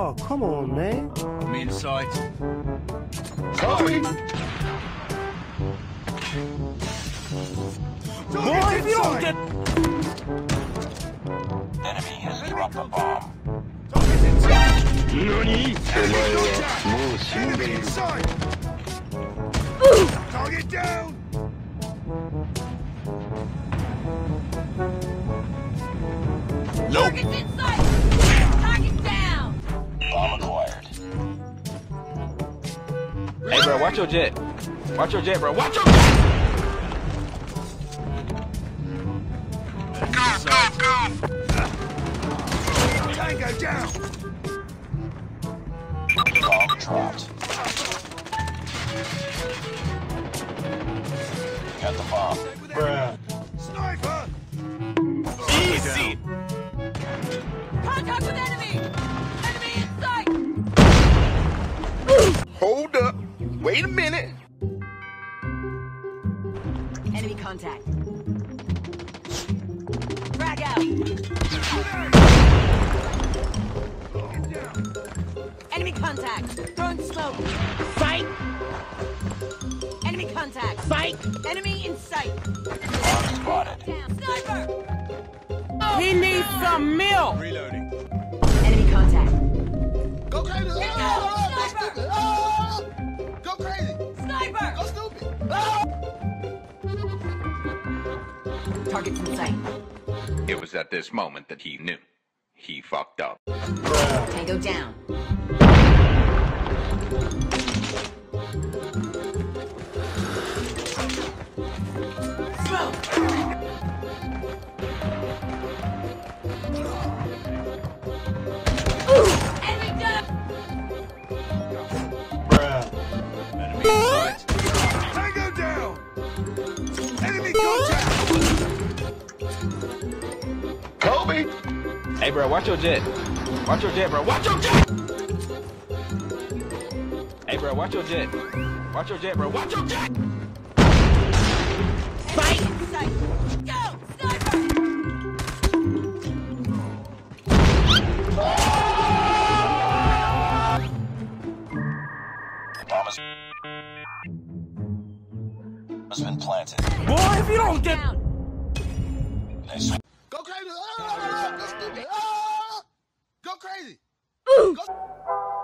Oh, come on, man. I'm inside. Copy. Boy, if you don't get... Enemy has dropped the bomb. Target's inside. NANI?! Enemy inside. Target down. Target's inside! Target down! Bomb acquired. Hey bro, watch your jet. Watch your jet, bro. Watch your jet! Tango down. Bomb dropped. Got the bomb. Bruh. Sniper. Easy! Contact with enemy! Enemy in sight! Hold up. Wait a minute. Enemy contact. Frag out! Enemy contact! Throwing smoke! Fight! Enemy contact! Fight! Enemy in sight! Bomb spotted. Down! Sniper! He needs some milk! Reloading. Enemy contact! Go crazy. Here we go. Sniper. Go crazy. Sniper! Go stupid. Target's in sight. It was at this moment that he knew. He fucked up. Tango down. Smoke! Enemy down! Enemy inside. Tango down. Enemy contact. Kobe. Hey bro, watch your jet. Watch your jet, bro. Watch your jet! Hey bro, watch your jet. Watch your jet, bro. Watch your jet! Fight! In sight! Go! Sniper! The bomb has been planted. Boy, if you don't get... Down! Nice. Go crazy. Go stupid. Go crazy. Go